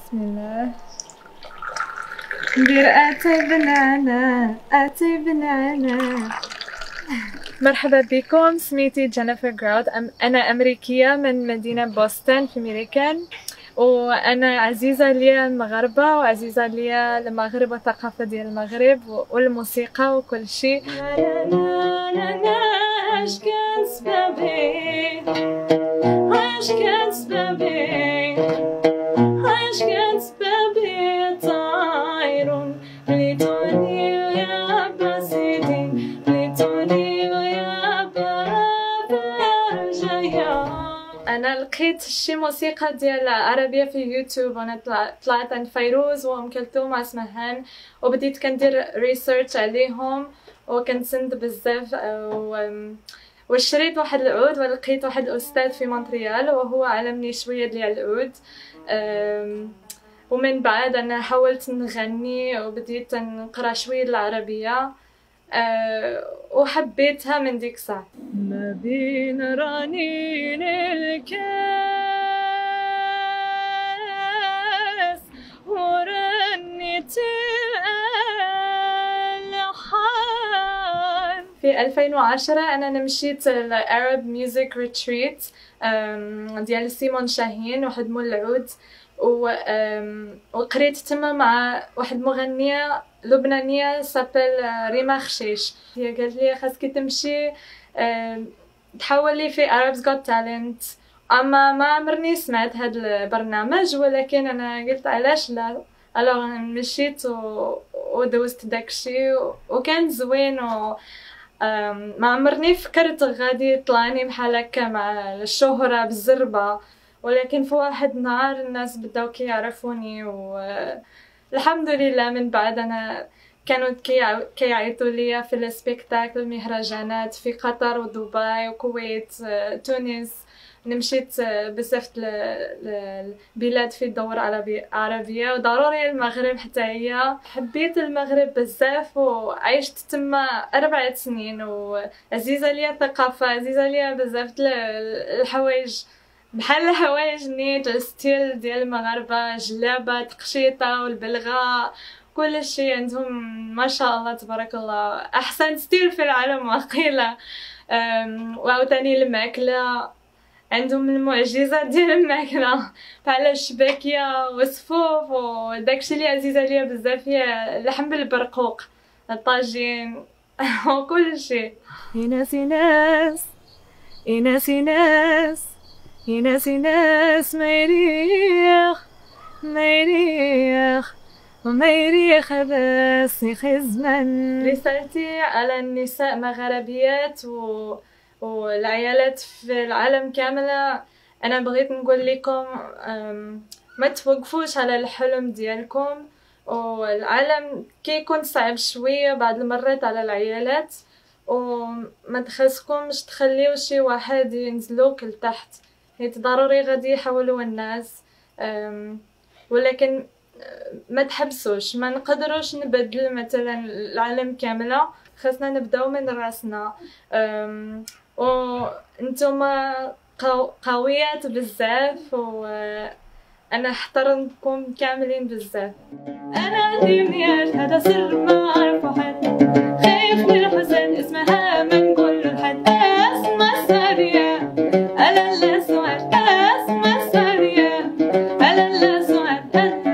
بسم الله. ندير اتاي بنانا اتاي بنانا. مرحبا بكم، سميتي جينيفر جراود، انا امريكيه من مدينه بوسطن في ميريكان، وانا عزيزه لي المغاربه وعزيزه لي المغرب والثقافه ديال المغرب والموسيقى وكل شيء. اش كان سبابي اش كان سبابي اش كان سبابي طاير لتوني يا بسيدي لتوني يا بابا جايا. انا لقيت شي موسيقى ديال عربيه في يوتيوب، وانا طلعت عند فيروز وام كلثوم واسمهان، وبديت كندير ريسيرش عليهم وكنتسند بزاف وشريت واحد العود، ولقيت واحد الاستاذ في مونتريال وهو علمني شويه ديال العود. ومن بعد انا حاولت نغني وبديت نقرا شويه العربيه وحبيتها من ديك الساعه. ما بين رنين الكاس ورنة الألحان. في 2010 انا مشيت العرب ميوزك ريتريت ديال سيمون شاهين واحد مول العود، وقريت تما مع واحد مغنيه لبنانيه سابيل ريما خشيش. هي قالت لي خاصك تمشي تحولي في Arabs Got Talent. اما ما عمرني سمعت هذا البرنامج، ولكن انا قلت علاش لا. الوغ مشيت ودوزت داكشي وكان زوين، ما عمرني فكرت غادي يطلعني بحال هكا مع الشهرة بالزربة، ولكن في واحد النهار الناس بداو كيعرفوني والحمد لله. من بعد انا كانوا كيعيطوا لي في السبيكتاكل المهرجانات في قطر ودبي وكويت تونس. مشيت بزاف البلاد في الدور عربيه وضروري المغرب حتى هي. حبيت المغرب بزاف وعشت تما 4 سنين، وعزيزه ليا الثقافه، عزيزه ليا بزاف الحوايج بحال الحوايج نيت الستيل ديال المغاربه، جلابه تقشيطه والبلغاء كل شيء عندهم ما شاء الله تبارك الله، احسن ستيل في العالم وقيله. وعاوتاني الماكله عندهم المعجزه ديال الماكله بحال الشباكيه والصفوف، وداكشي اللي عزيزه ليا بزاف هي اللحم بالبرقوق الطاجين وكل شيء. ايناس ايناس ايناس ايناس ايناس ايناس ميريخ ميريخ وميريخ بس يخزمن. رسالتي على النساء مغاربيات والعيالات في العالم كاملة، انا بغيت نقول لكم ما توقفوش على الحلم ديالكم، والعالم كيكون صعب شويه بعض المرات على العيالات، وما تخلصكمش تخليو شي واحد ينزلوك لتحت، حيت ضروري غادي يحاولوا الناس، ولكن ما تحبسوش. ما نقدروش نبدل مثلا العالم كامله، خاصنا نبداو من راسنا. وانتم قويات بزاف، وانا احترمكم كاملين بزاف. انا ديميات هذا سر ما عرفه حد، خايف من الحزن اسمها ما نقول لحد. اسمع سارية الا لا سؤال، اسمع سارية الا لا سؤال.